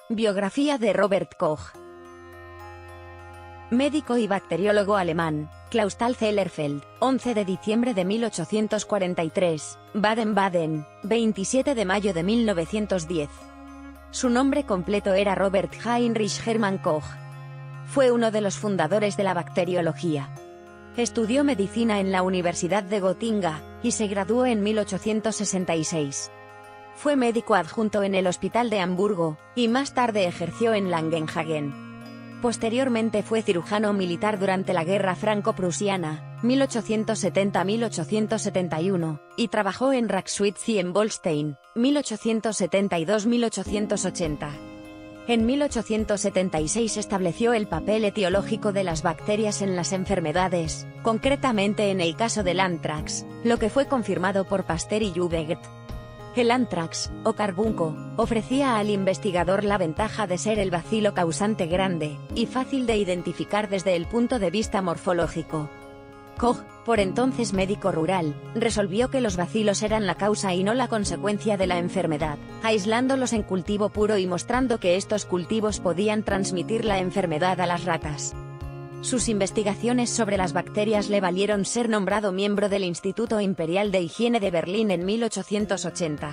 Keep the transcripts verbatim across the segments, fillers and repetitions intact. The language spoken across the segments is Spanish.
Biografía de Robert Koch. Médico y bacteriólogo alemán, Clausthal-Zellerfeld, once de diciembre de mil ochocientos cuarenta y tres, Baden-Baden, veintisiete de mayo de mil novecientos diez. Su nombre completo era Robert Heinrich Hermann Koch. Fue uno de los fundadores de la bacteriología. Estudió medicina en la Universidad de Gotinga, y se graduó en mil ochocientos sesenta y seis. Fue médico adjunto en el Hospital de Hamburgo, y más tarde ejerció en Langenhagen. Posteriormente fue cirujano militar durante la Guerra Franco-Prusiana, mil ochocientos setenta a mil ochocientos setenta y uno, y trabajó en Raxwitz-Siembolstein, mil ochocientos setenta y dos a mil ochocientos ochenta. En mil ochocientos setenta y seis estableció el papel etiológico de las bacterias en las enfermedades, concretamente en el caso del anthrax, lo que fue confirmado por Pasteur y Juveget. El anthrax, o carbunco, ofrecía al investigador la ventaja de ser el bacilo causante grande, y fácil de identificar desde el punto de vista morfológico. Koch, por entonces médico rural, resolvió que los bacilos eran la causa y no la consecuencia de la enfermedad, aislándolos en cultivo puro y mostrando que estos cultivos podían transmitir la enfermedad a las ratas. Sus investigaciones sobre las bacterias le valieron ser nombrado miembro del Instituto Imperial de Higiene de Berlín en mil ochocientos ochenta.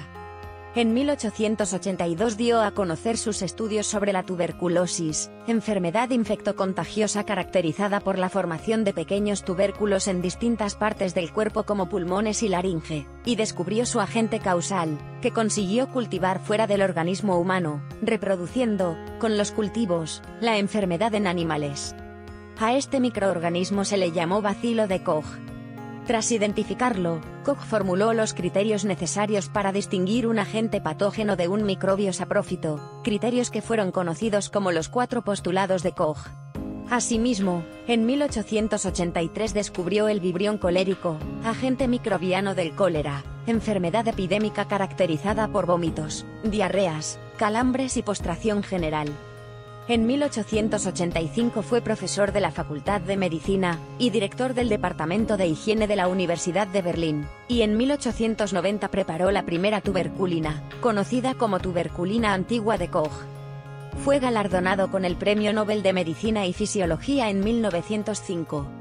En mil ochocientos ochenta y dos dio a conocer sus estudios sobre la tuberculosis, enfermedad infectocontagiosa caracterizada por la formación de pequeños tubérculos en distintas partes del cuerpo como pulmones y laringe, y descubrió su agente causal, que consiguió cultivar fuera del organismo humano, reproduciendo, con los cultivos, la enfermedad en animales. A este microorganismo se le llamó bacilo de Koch. Tras identificarlo, Koch formuló los criterios necesarios para distinguir un agente patógeno de un microbio saprófito, criterios que fueron conocidos como los cuatro postulados de Koch. Asimismo, en mil ochocientos ochenta y tres descubrió el vibrión colérico, agente microbiano del cólera, enfermedad epidémica caracterizada por vómitos, diarreas, calambres y postración general. En mil ochocientos ochenta y cinco fue profesor de la Facultad de Medicina, y director del Departamento de Higiene de la Universidad de Berlín, y en mil ochocientos noventa preparó la primera tuberculina, conocida como tuberculina antigua de Koch. Fue galardonado con el Premio Nobel de Medicina y Fisiología en mil novecientos cinco.